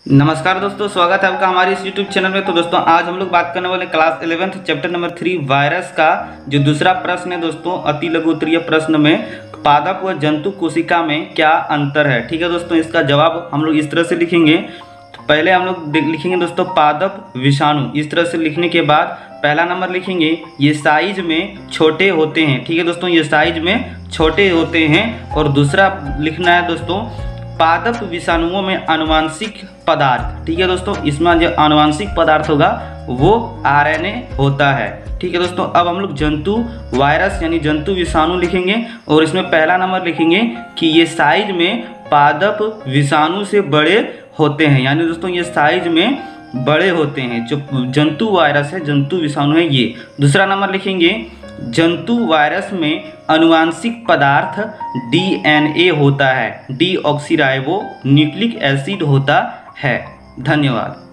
नमस्कार दोस्तों, स्वागत है आपका हमारे इस YouTube चैनल में। तो दोस्तों आज हम लोग बात करने वाले class 11th chapter number 3 virus का जो दूसरा प्रश्न है दोस्तों, अति लघु उत्तरीय प्रश्न में पादप व जंतु कोशिका में क्या अंतर है। ठीक है दोस्तों, इसका जवाब हम लोग इस तरह से लिखेंगे। पहले हम लोग लिखेंगे दोस्तों पादप विषाणु। इस तरह से लिखने के बाद पहला नंबर लिखेंगे ये साइज में छोटे होते हैं। ठीक है दोस्तों, ये साइज में छोटे होते हैं। और दूसरा लिखना है दोस्तों पादप विषाणुओं में आनुवांशिक पदार्थ। ठीक है दोस्तों, इसमें जो आनुवांशिक पदार्थ होगा वो आरएनए होता है। ठीक है दोस्तों, अब हम लोग जंतु वायरस यानी जंतु विषाणु लिखेंगे और इसमें पहला नंबर लिखेंगे कि ये साइज में पादप विषाणु से बड़े होते हैं। यानी दोस्तों ये साइज में बड़े होते हैं। जो जंतु वायरस है, जंतु विषाणु है ये। दूसरा नंबर लिखेंगे जंतु वायरस में आनुवांशिक पदार्थ डीएनए होता है, डीऑक्सीराइबो न्यूक्लिक एसिड होता है। धन्यवाद।